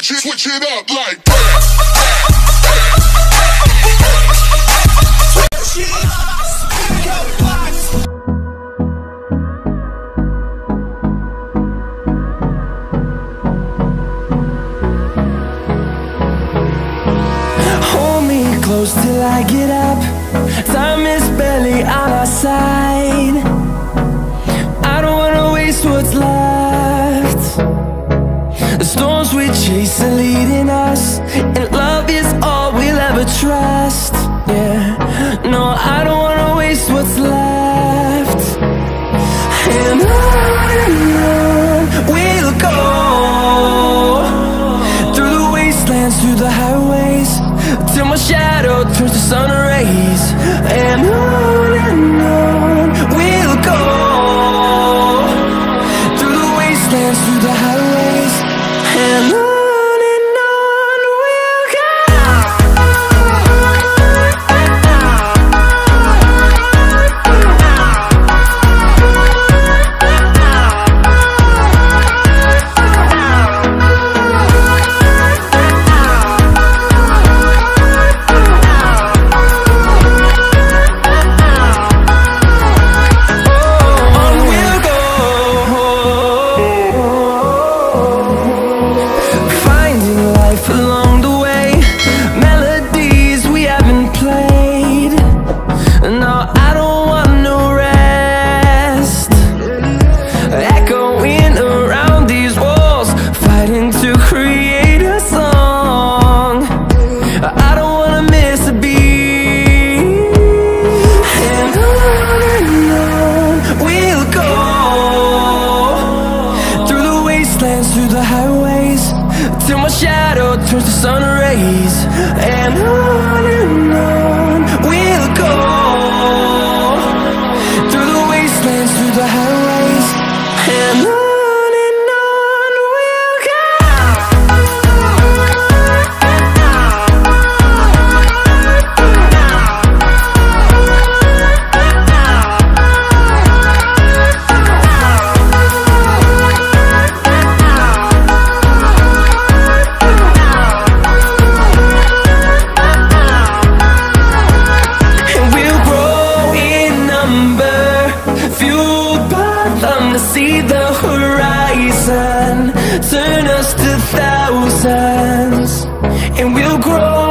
switch it up like Hold me close till I get up. Time is barely on our side. I don't wanna waste what's left. The storms we chase are leading us, and love is all we'll ever trust. Yeah, no, I don't wanna waste what's left. And on we'll go, through the wastelands, through the highways, till my shadow turns to sun rays. And on we'll go, through the wastelands, through the highways, and on we'll go. Along the way, melodies we haven't played. No, I don't want no rest. Echoing around these walls, fighting to create a song. I don't wanna miss a beat. And on we'll go, through the wastelands, through the highways, till my shadow turns to sun rays. And on we'll go, through the wastelands, through the highways, and on we'll go. See the horizon turn us to thousands, and we'll grow